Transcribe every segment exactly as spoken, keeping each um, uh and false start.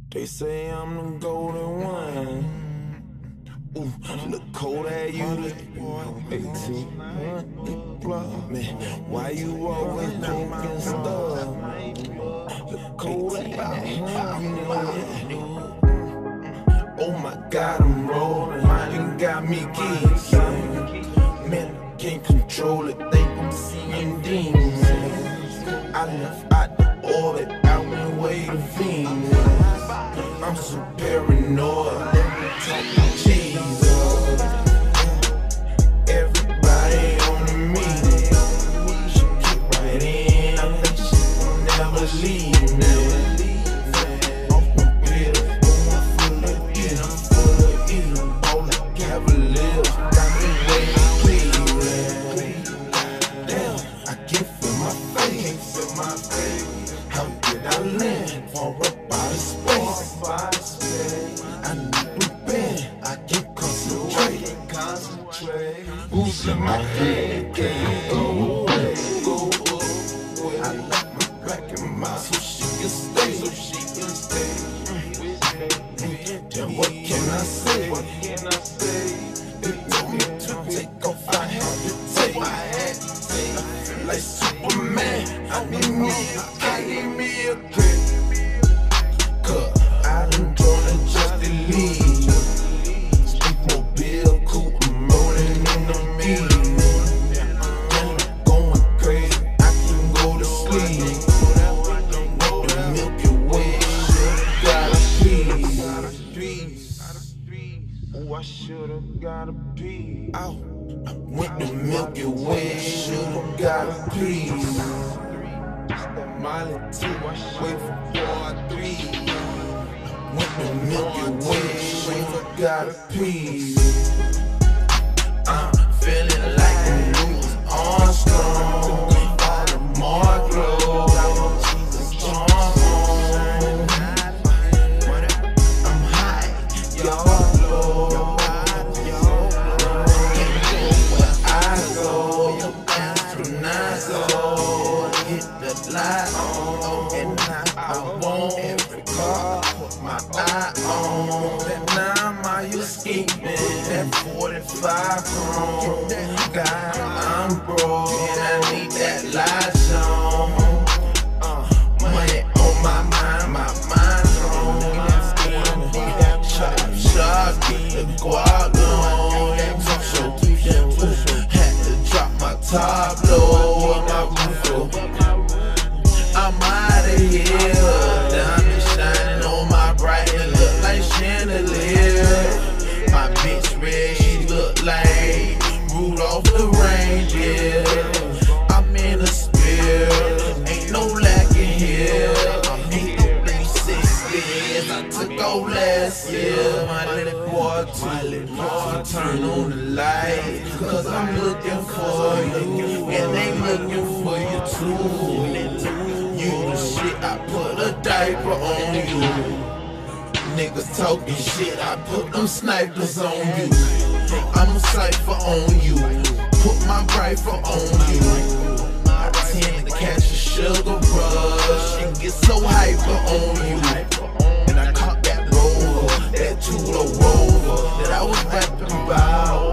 They say I'm the golden one. Ooh, look, Kodak, you the eighteen. Man, why you always poking stuff? Look, Kodak, you know it. Oh my God, I'm rolling. You got me geeks. Man, I can't control it. Think I'm seeing demons. I left out the orbit. I went way to Venus. I'm so paranoid. Let me talk my cheese up. Everybody on me. She keep right in. I think she will never leave me. Off my pill, full of eat, I'm full of eat, all like Cavaliers. Got me way to Cleveland. Damn, I can't feel my face. Can't feel my face. How did I land? Far up out of space. I need to bend. I can't concentrate. Who's in my head? Can't go away. Go away. I like my black and mild so she can stay. So she can stay. Then what can I say? What can I say? They told me to take off. I had to take. I had to take. I feel like Superman. I need me a I need me a kick. Cause I done joined the Justice League. Speak mobile, cool, I'm rolling in the meat. Then I'm going crazy, I can go to sleep. With the Milky Way, shit, gotta pee. Oh, I should've gotta pee. Ow, I went to Milky Way, should've gotta pee. Miley two, I wait for part three. Went to Milky Way, gotta pee. I'm feeling like the Louis Armstrong. All the Marklow, strong. I'm high, y'all low. Can't go where I go. Astronaut, hit the light on, and now I want every car. Put my eye on that nine mile escaping, that forty-five chrome. God, I'm broke, and I need that light on. Uh, money on my mind, my mind's on. Chop, chop, keep the guac on. That talk show, had to drop my top low on my roof. I'm out of here. Diamond shining on my bright, it look like chandelier. My bitch red, she look like Rudolph the reindeer. I'm in a spear, ain't no lacking here. I'm in the three sixties, I took off last year. My little boy, my little boy, turn on the light, cause I'm looking for you, and they looking for you too. You the shit, I put a diaper on you. Niggas talking shit, I put them snipers on you. I'm a cypher on you, put my rifle on you. I tend to catch a sugar rush and get so hyper on you. And I caught that rover, that two-door rover that I was rapping about.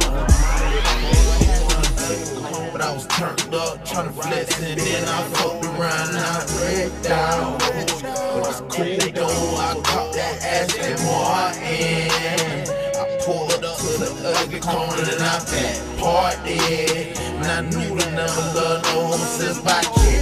But I was turned up, trying to flex, and then I fucked around and I wrecked out. But it's cool though, I caught that Aston Martin. I pulled up to the ugly corner and I back party. And I knew to never love no home since by kid.